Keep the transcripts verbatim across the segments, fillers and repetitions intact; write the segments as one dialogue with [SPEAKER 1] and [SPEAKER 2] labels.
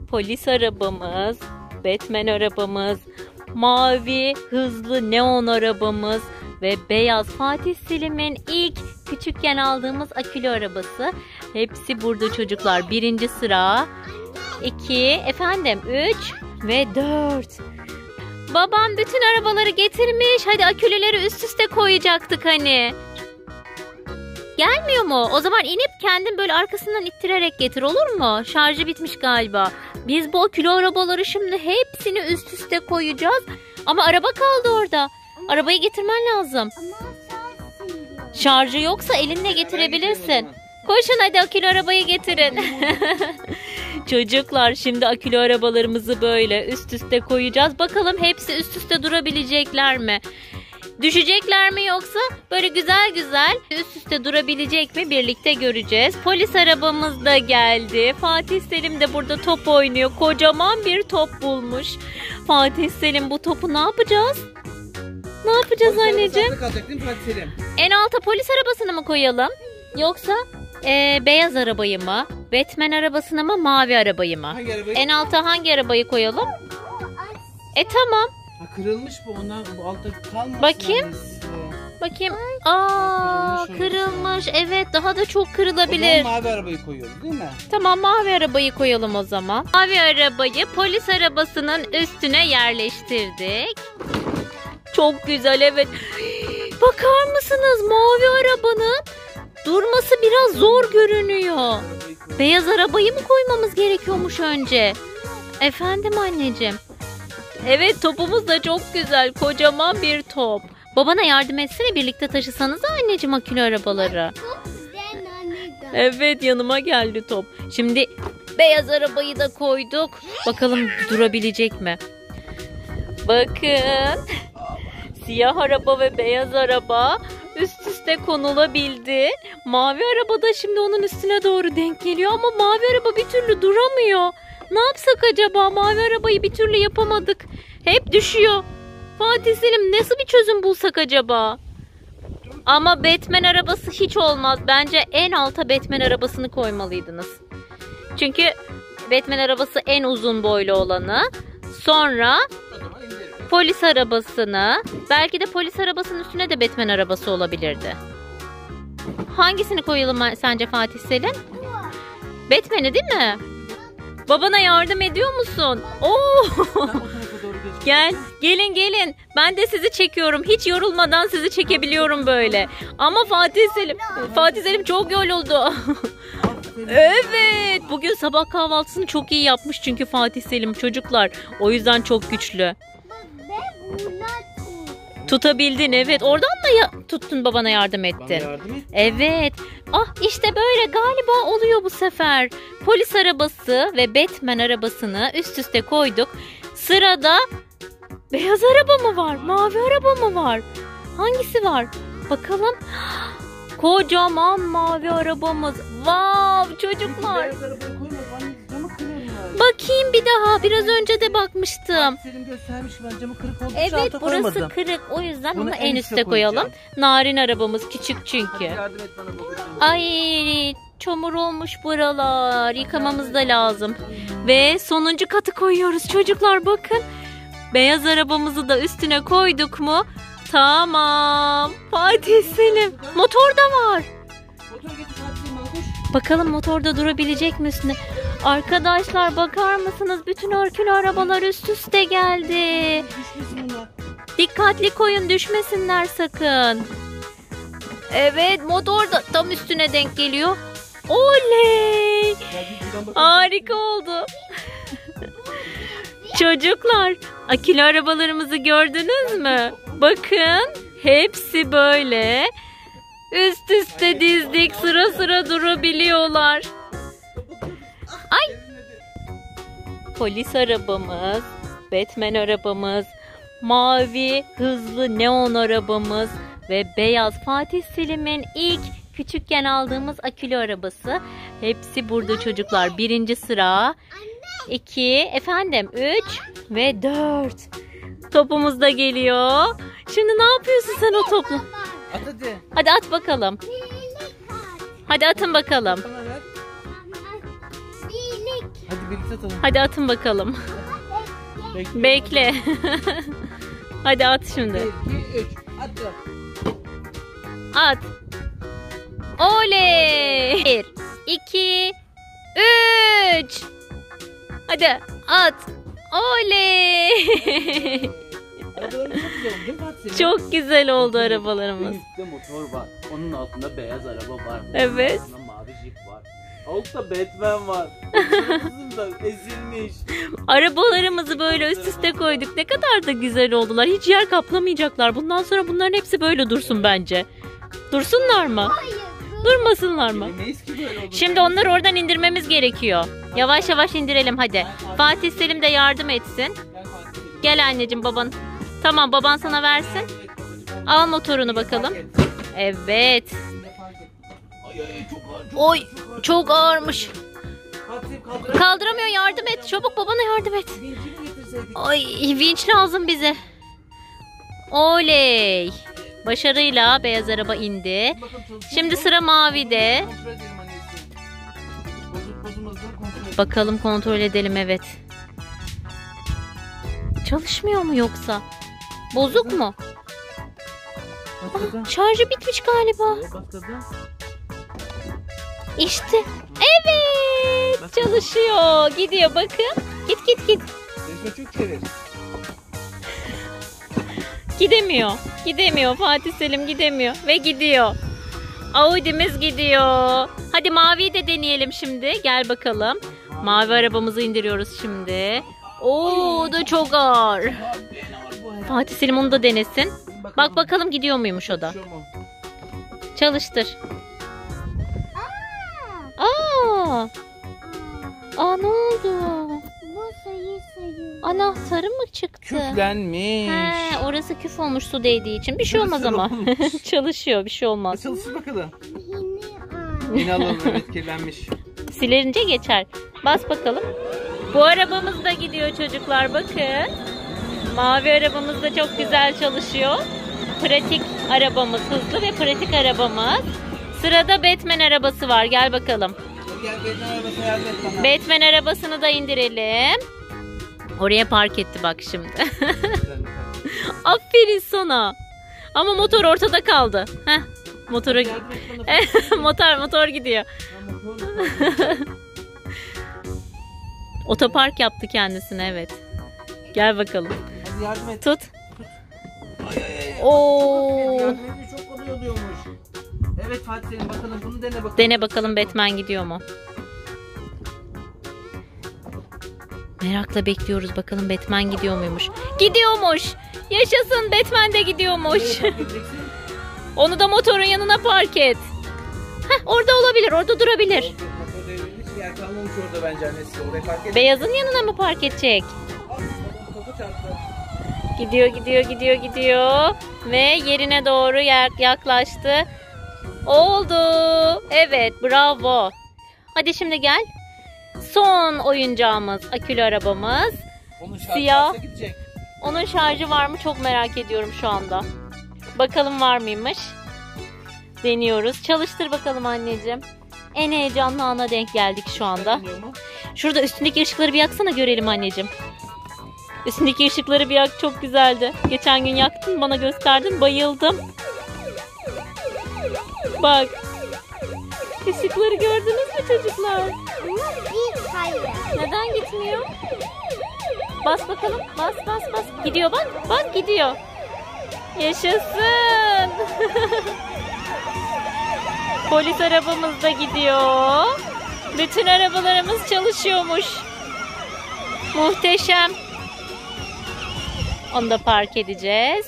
[SPEAKER 1] polis arabamız, Batman arabamız, mavi hızlı neon arabamız ve beyaz Fatih Selim'in ilk küçükken aldığımız akülü arabası. Hepsi burada çocuklar. Birinci sıra, iki, efendim üç ve dört. Babam bütün arabaları getirmiş. Hadi akülüleri üst üste koyacaktık hani. Gelmiyor mu? O zaman inip kendin böyle arkasından ittirerek getir, olur mu? Şarjı bitmiş galiba. Biz bu akülü arabaları şimdi hepsini üst üste koyacağız. Ama araba kaldı orada. Arabayı getirmen lazım. Şarjı yoksa elinle getirebilirsin. Koşun hadi akülü arabayı getirin. Çocuklar şimdi akülü arabalarımızı böyle üst üste koyacağız. Bakalım hepsi üst üste durabilecekler mi? Düşecekler mi yoksa böyle güzel güzel üst üste durabilecek mi birlikte göreceğiz. Polis arabamız da geldi. Fatih Selim de burada top oynuyor. Kocaman bir top bulmuş. Fatih Selim bu topu ne yapacağız? Ne yapacağız polis anneciğim?
[SPEAKER 2] Kalacak, değil mi Fatih Selim?
[SPEAKER 1] En alta polis arabasını mı koyalım? Yoksa e, beyaz arabayı mı? Batman arabasını mı? Mavi arabayı mı?
[SPEAKER 2] Hangi arabayı?
[SPEAKER 1] En alta hangi arabayı koyalım? E tamam.
[SPEAKER 2] Ha, kırılmış bu, ondan bu altta kalmasın.
[SPEAKER 1] Bakayım. Bakayım. Aa, kırılmış, kırılmış. Evet, daha da çok kırılabilir.
[SPEAKER 2] O zaman mavi arabayı koyuyoruz değil mi?
[SPEAKER 1] Tamam, mavi arabayı koyalım o zaman. Mavi arabayı polis arabasının üstüne yerleştirdik. Çok güzel, evet. Bakar mısınız, mavi arabanın durması biraz zor görünüyor. Beyaz arabayı mı koymamız gerekiyormuş önce? Efendim anneciğim. Evet, topumuz da çok güzel. Kocaman bir top. Babana yardım etsene, birlikte taşısanız anneciğim akülü arabaları. Evet, yanıma geldi top. Şimdi beyaz arabayı da koyduk. Bakalım durabilecek mi? Bakın. Siyah araba ve beyaz araba üst üste konulabildi. Mavi araba da şimdi onun üstüne doğru denk geliyor ama mavi araba bir türlü duramıyor. Ne yapsak acaba? Mavi arabayı bir türlü yapamadık. Hep düşüyor. Fatih Selim, nasıl bir çözüm bulsak acaba? Ama Batman arabası hiç olmaz. Bence en alta Batman arabasını koymalıydınız. Çünkü Batman arabası en uzun boylu olanı. Sonra polis arabasını. Belki de polis arabasının üstüne de Batman arabası olabilirdi. Hangisini koyalım sence Fatih Selim? Batman'i değil mi? Babana yardım ediyor musun? Oo! Gel, gelin gelin. Ben de sizi çekiyorum. Hiç yorulmadan sizi çekebiliyorum böyle. Ama Fatih Selim, Fatih Selim çok yoruldu. Evet, bugün sabah kahvaltısını çok iyi yapmış çünkü Fatih Selim çocuklar. O yüzden çok güçlü. Tutabildin, evet. Oradan da ya tuttun, babana yardım ettin.
[SPEAKER 2] Yardım et.
[SPEAKER 1] Evet. Ah, işte böyle galiba oluyor bu sefer. Polis arabası ve Batman arabasını üst üste koyduk. Sırada beyaz araba mı var? Mavi araba mı var? Hangisi var? Bakalım. Kocaman mavi arabamız. Wow, çocuklar. Bakayım bir daha. Biraz önce de bakmıştım.
[SPEAKER 2] Selim göstermiş, ben camı kırık olduğu için
[SPEAKER 1] Evet,
[SPEAKER 2] alta
[SPEAKER 1] burası
[SPEAKER 2] koymadım.
[SPEAKER 1] kırık. O yüzden
[SPEAKER 2] Bunu
[SPEAKER 1] onu
[SPEAKER 2] en
[SPEAKER 1] en
[SPEAKER 2] üste
[SPEAKER 1] üste koyalım.
[SPEAKER 2] koyacağım.
[SPEAKER 1] Narin arabamız küçük çünkü.
[SPEAKER 2] Hadi yardım et bana babacığım.
[SPEAKER 1] Ay, çamur olmuş buralar. Yıkamamız da lazım. Ve sonuncu katı koyuyoruz çocuklar, bakın. Beyaz arabamızı da üstüne koyduk mu? Tamam. Fatih Selim. Motor da var.
[SPEAKER 2] Motor getir Fatih Selim, bana koş.
[SPEAKER 1] Bakalım motorda durabilecek mi üstüne? Arkadaşlar bakar mısınız? Bütün örgülü arabalar üst üste geldi.
[SPEAKER 2] Düşmesin onlar.
[SPEAKER 1] Dikkatli koyun, düşmesinler sakın. Evet, motor da tam üstüne denk geliyor. Oley! Harika oldu. Çocuklar, akülü arabalarımızı gördünüz mü? Bakın, hepsi böyle üst üste dizdik, sıra sıra durabiliyorlar. Ay! Polis arabamız, Batman arabamız, mavi hızlı neon arabamız ve beyaz Fatih Selim'in ilk küçükken aldığımız akülü arabası. Hepsi burada çocuklar. Birinci sıra, iki, efendim üç ve dört. Topumuz da geliyor. Şimdi ne yapıyorsun sen o topla?
[SPEAKER 2] At hadi.
[SPEAKER 1] Hadi at bakalım. Hadi atın bakalım.
[SPEAKER 2] Bana ver.
[SPEAKER 3] Birlik.
[SPEAKER 2] Hadi birlikte atalım.
[SPEAKER 1] Hadi atın bakalım.
[SPEAKER 2] Bekle.
[SPEAKER 1] Bekle. Hadi at şimdi.
[SPEAKER 2] bir, iki, üç. Hadi.
[SPEAKER 1] At. Oley. Bir, iki, üç. Hadi at. Oley.
[SPEAKER 2] Arabalarımız çok güzel oldu değil mi Fatih Selim?
[SPEAKER 1] Çok güzel oldu arabalarımız.
[SPEAKER 2] Üstte motor var. Onun altında beyaz araba var.
[SPEAKER 1] Evet.
[SPEAKER 2] Onun altında mavi jip var. Altta Batman var. Kızım da ezilmiş.
[SPEAKER 1] Arabalarımızı böyle üst üste koyduk. Ne kadar da güzel oldular. Hiç yer kaplamayacaklar. Bundan sonra bunların hepsi böyle dursun bence. Dursunlar mı? Durmasınlar mı?
[SPEAKER 2] Bilemeyiz ki böyle olur.
[SPEAKER 1] Şimdi onları oradan indirmemiz gerekiyor. Yavaş yavaş indirelim hadi. Fatih Selim de yardım etsin.
[SPEAKER 2] Gel Fatih Selim.
[SPEAKER 1] Gel anneciğim baban. Tamam baban sana versin.
[SPEAKER 2] Evet, babacığım,
[SPEAKER 1] Al motorunu bakalım.
[SPEAKER 2] fark et.
[SPEAKER 1] Evet.
[SPEAKER 2] Şimdi fark et. Ay ay çok ağır. Çok
[SPEAKER 1] Oy
[SPEAKER 2] ağır, çok ağır.
[SPEAKER 1] çok ağırmış.
[SPEAKER 2] Fatih Selim kaldıramıyor.
[SPEAKER 1] Kaldıramıyor, yardım et. Çabuk babana yardım et.
[SPEAKER 2] Vinci mi getirseydik?
[SPEAKER 1] Ay vinç lazım bize. Oley. Başarıyla beyaz araba indi.
[SPEAKER 2] Bakalım çalışıyor
[SPEAKER 1] Şimdi
[SPEAKER 2] mu?
[SPEAKER 1] sıra mavide.
[SPEAKER 2] Kontrol edelim annesi. Bozuk bozulmadığını kontrol edelim.
[SPEAKER 1] Bakalım kontrol edelim, evet. Çalışmıyor mu yoksa? Bozuk mu?
[SPEAKER 2] Başladı.
[SPEAKER 1] Şarjı bitmiş galiba.
[SPEAKER 2] Başladı.
[SPEAKER 1] İşte. Evet. Çalışıyor. Gidiyor bakın. Git git git.
[SPEAKER 2] Resme çok çevir.
[SPEAKER 1] Gidemiyor. Gidemiyor. Fatih Selim gidemiyor. Ve gidiyor. Audi'miz gidiyor. Hadi maviyi de deneyelim şimdi. Gel bakalım. Mavi arabamızı indiriyoruz şimdi. Oo, o da çok ağır.
[SPEAKER 2] Abi, ne var bu ya?
[SPEAKER 1] Fatih Selim onu da denesin.
[SPEAKER 2] Bakalım.
[SPEAKER 1] Bak bakalım gidiyor muymuş o da.
[SPEAKER 2] Çalışıyor mu?
[SPEAKER 1] Çalıştır. Aa! Aa ne oldu?
[SPEAKER 3] Bu sayı sayı.
[SPEAKER 1] Anahtarı mı çıktı?
[SPEAKER 2] Küflenmiş.
[SPEAKER 1] He, orası küf olmuş su değdiği için. Bir şey olmaz
[SPEAKER 2] Nasıl
[SPEAKER 1] ama.
[SPEAKER 2] olmuş?
[SPEAKER 1] Çalışıyor, bir şey olmaz.
[SPEAKER 2] Çalışsın bakalım.
[SPEAKER 3] Yine
[SPEAKER 2] Yine alalım, evet kirlenmiş.
[SPEAKER 1] Silince geçer. Bas bakalım. Bu arabamız da gidiyor çocuklar, bakın. Mavi arabamız da çok güzel çalışıyor. Pratik arabamız, hızlı ve pratik arabamız. Sırada Batman arabası var. Gel bakalım.
[SPEAKER 2] Gel Batman arabası yardım et bana.
[SPEAKER 1] Batman arabasını da indirelim. Oraya park etti bak şimdi. Aferin sana. Ama motor ortada kaldı. Heh, motora
[SPEAKER 2] Yardım et bana.
[SPEAKER 1] motor motor gidiyor.
[SPEAKER 2] Ya, motor-
[SPEAKER 1] Otopark yaptı kendisine, evet. Gel bakalım.
[SPEAKER 2] Hadi yardım et.
[SPEAKER 1] Tut.
[SPEAKER 2] Ay ay ay.
[SPEAKER 1] Oo.
[SPEAKER 2] Yardım edince çok kolay oluyormuş. Evet Fatih Selim, bakalım bunu dene bakalım.
[SPEAKER 1] Dene bakalım Batman gidiyor mu? Merakla bekliyoruz bakalım Batman gidiyor muymuş? Gidiyormuş. Yaşasın, Batman de gidiyormuş.
[SPEAKER 2] Nereye park edeceksin?
[SPEAKER 1] Onu da motorun yanına park et. Heh, orada olabilir, orada durabilir.
[SPEAKER 2] Motor devrilmiş, yer kalmamış orada bence annesi. Oraya park et.
[SPEAKER 1] Beyazın yanına mı park edecek?
[SPEAKER 2] Al, babam topu çarptı.
[SPEAKER 1] Gidiyor, gidiyor, gidiyor, gidiyor. Ve yerine doğru yak- yaklaştı. Oldu. Evet, bravo. Hadi şimdi gel. Son oyuncağımız, akülü arabamız.
[SPEAKER 2] Onun şarjı
[SPEAKER 1] Siyah.
[SPEAKER 2] varsa gidecek.
[SPEAKER 1] Onun şarjı var mı çok merak ediyorum şu anda. Bakalım var mıymış? Deniyoruz. Çalıştır bakalım anneciğim. En heyecanlı ana denk geldik şu anda.
[SPEAKER 2] Dönüyor mu?
[SPEAKER 1] Şurada üstündeki ışıkları bir yaksana, görelim anneciğim. Üstündeki ışıkları bir yak, çok güzeldi. Geçen gün yaktın, bana gösterdin, bayıldım. Bak. Işıkları gördünüz mü çocuklar?
[SPEAKER 3] bir hayır.
[SPEAKER 1] Neden gitmiyor? Bas bakalım. Bas bas bas. Gidiyor bak. Bak gidiyor. Yaşasın. Polis arabamız da gidiyor. Bütün arabalarımız çalışıyormuş. Muhteşem. Onu da park edeceğiz.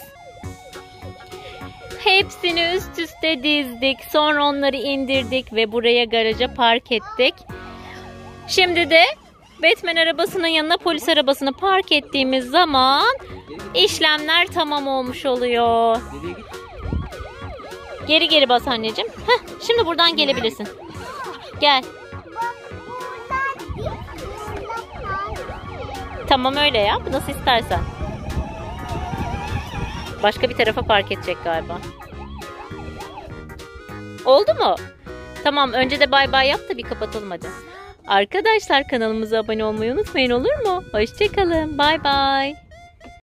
[SPEAKER 1] Hepsini üst üste dizdik. Sonra onları indirdik ve buraya garaja park ettik. Şimdi de Batman arabasının yanına polis arabasını park ettiğimiz zaman işlemler tamam olmuş oluyor.
[SPEAKER 2] Nereye git?
[SPEAKER 1] Geri geri bas anneciğim. Heh, şimdi buradan gelebilirsin. Gel. Tamam öyle yap. Nasıl istersen. Başka bir tarafa park edecek galiba. Oldu mu? Tamam, önce de bay bay yap da bir kapatalım hadi. Arkadaşlar kanalımıza abone olmayı unutmayın, olur mu? Hoşçakalın. Bay bay.